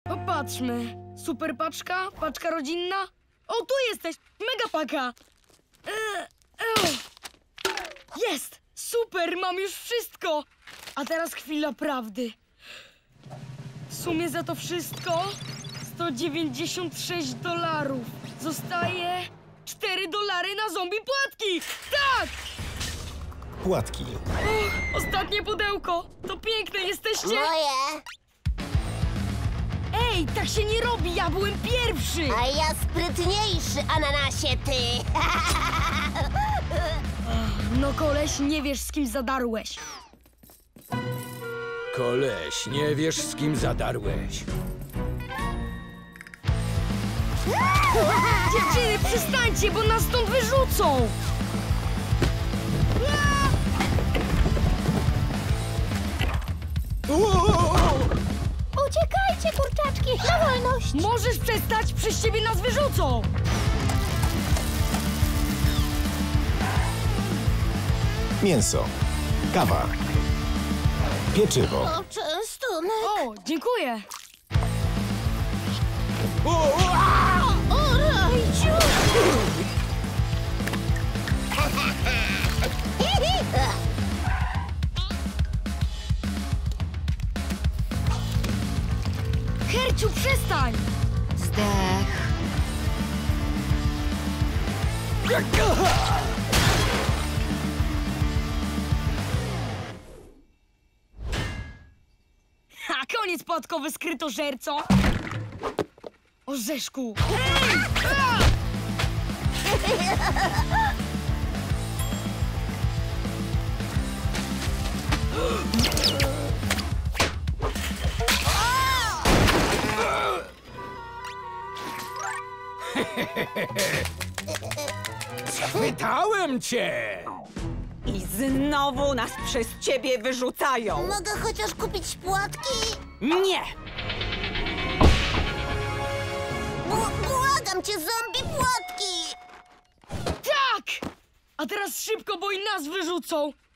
Popatrzmy. Super paczka? Paczka rodzinna? O, tu jesteś! Mega paka! Jest! Super! Mam już wszystko! A teraz chwila prawdy. W sumie za to wszystko $196. Zostaje $4 na zombie płatki! Tak! Płatki. Ostatnie pudełko! To piękne jesteście! Moje! Ej, tak się nie robi! Ja byłem pierwszy! A ja sprytniejszy, ananasie, ty! No koleś, nie wiesz z kim zadarłeś. Koleś, nie wiesz z kim zadarłeś. Dziewczyny, przestańcie, bo nas stąd wyrzucą! Uciekajcie, kurczaczki, na wolność! Możesz przestać? Przez ciebie nas wyrzucą! Mięso. Kawa. Pieczywo. O, częstunek! O, dziękuję! O, rajciu! Herciu, przestań! Zdech. Ha, koniec płatkowy skrytożerco! Orzeszku! Hej! A! Chwytałem cię! I znowu nas przez ciebie wyrzucają. Mogę chociaż kupić płatki? Nie! Błagam cię, zombie płatki! Tak! A teraz szybko, bo i nas wyrzucą!